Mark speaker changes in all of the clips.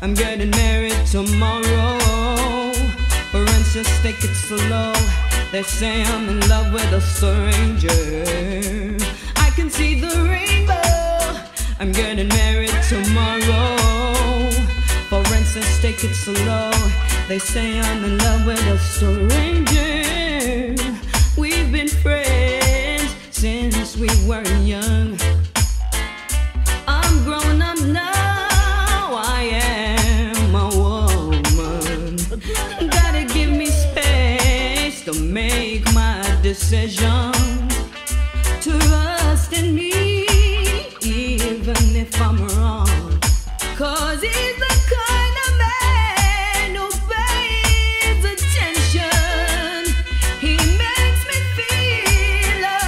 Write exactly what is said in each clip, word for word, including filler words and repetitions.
Speaker 1: I'm getting married tomorrow. For instance, take it slow. They say I'm in love with a stranger. I can see the rainbow. I'm getting married tomorrow. For instance, take it slow. They say I'm in love with a stranger. We've been friends since we were young. I'm grown up now, I am a woman. Gotta give me space to make my decision. Trust in me, even if I'm wrong. Cause he's the kind of man who pays attention. He makes me feel a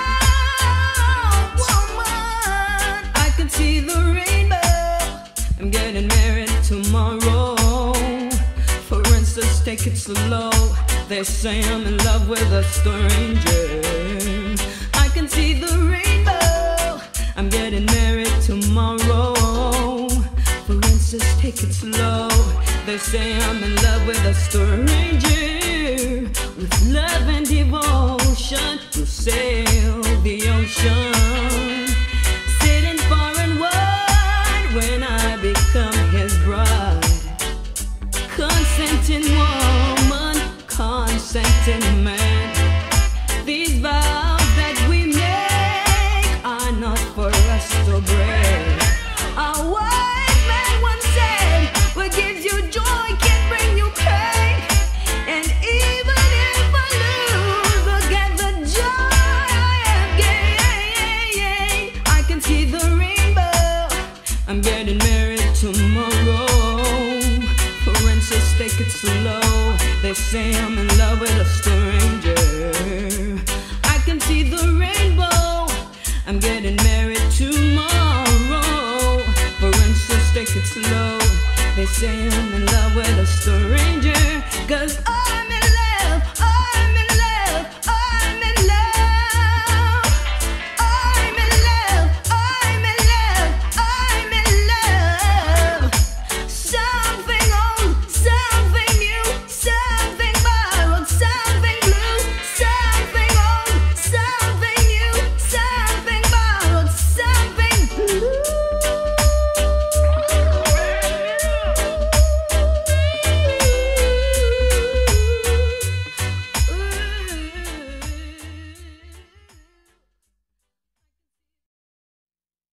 Speaker 1: woman. I can see the rainbow. I'm getting married tomorrow. For instance, take it slow. They say I'm in love with a stranger. I can see the rainbow. I'm getting married tomorrow. For instance, take it slow. They say I'm in love with a stranger. With love and devotion, to sail the ocean. Sitting far and wide when I become his bride. Consenting woman, consenting man. These vows that we make are not for us to break. Our wise man once said, what gives you joy can bring you pain. And even if I lose, look at the joy I have gained. I can see the rainbow. I'm getting married tomorrow. For instance, take it slow. They say I'm in love with a stranger. I can see the rainbow. I'm getting married tomorrow. For instance, take it slow. They say I'm in love with a stranger. Cause I